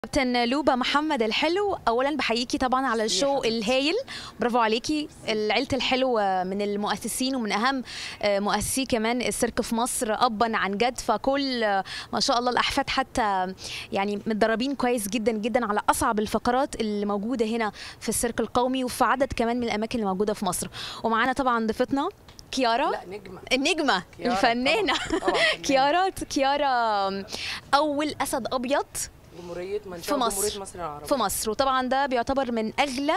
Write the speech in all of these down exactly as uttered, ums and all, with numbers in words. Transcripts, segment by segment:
كابتن لوبا محمد الحلو، اولا بحييكي طبعا على الشو الهايل، برافو عليكي. العيله الحلوه من المؤسسين ومن اهم مؤسسي كمان السيرك في مصر ابا عن جد، فكل ما شاء الله الاحفاد حتى يعني متدربين كويس جدا جدا على اصعب الفقرات اللي موجوده هنا في السيرك القومي وفي عدد كمان من الاماكن اللي موجوده في مصر. ومعانا طبعا ضيفتنا كيارا، لا نجمة النجمة كيارا الفنانة طبعا. طبعا كيارا كيارا أول أسد أبيض جمهورية في مصر جمهورية مصر العربية في مصر، وطبعا ده بيعتبر من أغلى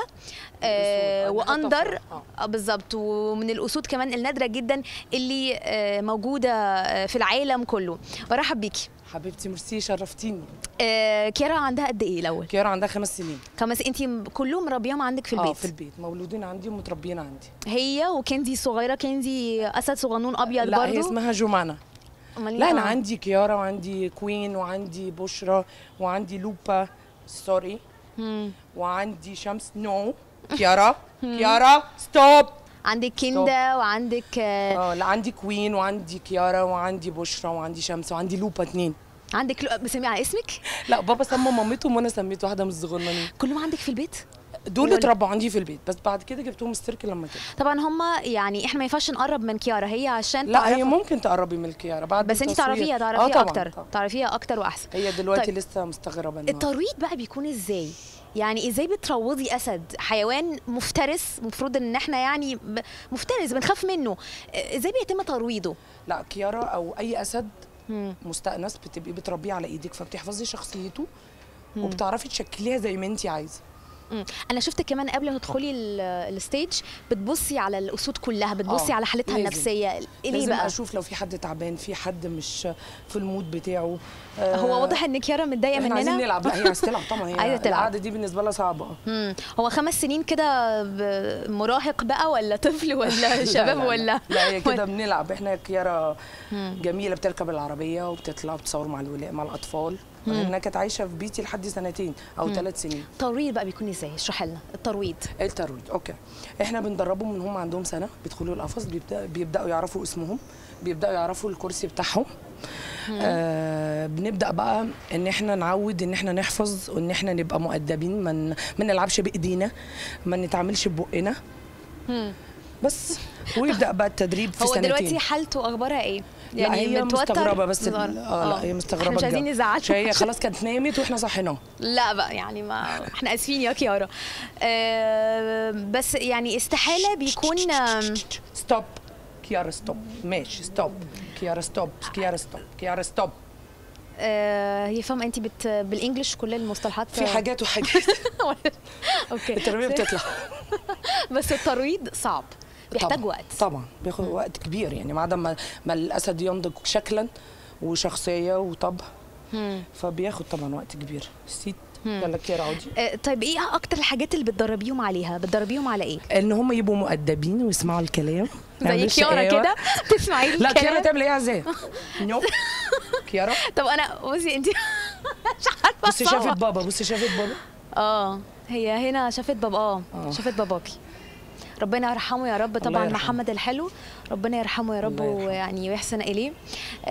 آه وأندر آه. بالظبط، ومن الأسود كمان النادرة جدا اللي آه موجودة آه في العالم كله. برحب بيكي حبيبتي، ميرسي، شرفتيني. آه كيارا عندها قد إيه الأول؟ كيارا عندها خمس سنين. خمس أنتي كلهم مربيهم عندك في البيت؟ اه في البيت، مولودين عندي ومتربيين عندي. هي وكنزي صغيرة، كنزي أسد صغنون أبيض لا برضو؟ هي اسمها جمانة. لا أنا عندي كيارا وعندي كوين وعندي بشرى وعندي لوبا سوري مم. وعندي شمس نو كيارا كيارا ستوب. عندك كندا وعندك اه لا عندي كوين وعندي كيارا وعندي بشرى وعندي شمس وعندي لوبا اتنين. عندك لو... مسميه على اسمك؟ لا بابا سمى مامتهم وانا سميت واحده من الصغننين. كلهم عندك في البيت؟ دول اتربوا عندي في البيت، بس بعد كده جبتهم السيرك لما كده. طبعا هم يعني احنا ما ينفعش نقرب من كيارا، هي عشان لا هي ممكن تقربي من كيارا بعد بس انت تعرفيها تعرفيها آه طبعًا اكتر طبعًا. تعرفيها اكتر واحسن. هي دلوقتي طيب. لسه مستغربه. الترويض بقى بيكون ازاي؟ يعني ازاي بتروضي اسد حيوان مفترس، المفروض ان احنا يعني مفترس بنخاف منه، ازاي بيتم ترويضه؟ لا كيارا او اي اسد مم. مستأنس بتبقي بتربيه على ايدك، فبتحفظي شخصيته مم. وبتعرفي تشكليها زي ما انت عايزه. مم. انا شفتك كمان قبل ما تدخلي الستيج بتبصي على الاسود كلها، بتبصي آه. على حالتها لازم. النفسيه ليه لازم بقى؟ اشوف لو في حد تعبان، في حد مش في المود بتاعه. آه هو واضح ان كيارا متضايقه مننا. عايزين نلعب. لا هي عايزه تلعب طبعا، هي عايزه تلعب. القعده دي بالنسبه لها صعبه. امم هو خمس سنين كده مراهق بقى ولا طفل ولا شباب؟ لا لا ولا لا هي كده بنلعب. احنا كيارا جميله، بتركب العربيه وبتطلع بتصور مع الولاء مع الاطفال. انا كانت عايشه في بيتي لحد سنتين او ثلاث سنين. الترويض بقى بيكون ازاي؟ اشرحي لنا الترويض. الترويض اوكي، احنا بندربهم من هم عندهم سنه، بيدخلوا القفص، بيبدأ بيبداوا يعرفوا اسمهم، بيبداوا يعرفوا الكرسي بتاعهم. آه بنبدا بقى ان احنا نعود ان احنا نحفظ وان احنا نبقى مؤدبين، ما ما نلعبش بايدينا، ما نتعاملش ببقنا. بس ويبدا بقى التدريب في هو سنتين. هو دلوقتي حالته اخبارها ايه؟ يعني هي مستغربه بس اه لا هي مستغربه. مش عايزين نزعلها، هي خلاص كانت نامت واحنا صحيناها. لا بقى يعني ما احنا اسفين يا كيارا. آه بس يعني استحاله بيكون ستوب كيارا ستوب. ماشي ستوب كيارا ستوب كيارا ستوب كيارا ستوب. آه هي فاهمه انت بت... بالانجلش كل المصطلحات في حاجات وحاجات. اوكي التربيه بتطلع. بس الترويض صعب، بيحتاج طبعًا. وقت. طبعا بياخد وقت كبير، يعني ما عدا ما, ما الاسد ينضج شكلا وشخصيه وطبع، فبياخد طبعا وقت كبير. سيت يلا كيارا عودي. آه طيب ايه اكتر الحاجات اللي بتدربيهم عليها؟ بتدربيهم على ايه؟ ان هم يبقوا مؤدبين ويسمعوا الكلام زي كيارا كده تسمعي الكلام. لا كيارا تعمل ايه ازاي؟ نو كيارا. طب انا بصي انت مش عارفه. بصي شافت بابا، بصي شافت بابا. اه هي هنا شافت بابا. اه شافت باباكي، ربنا يرحمه يا رب. طبعا محمد الحلو ربنا يرحمه يا رب ويعني ويحسن اليه.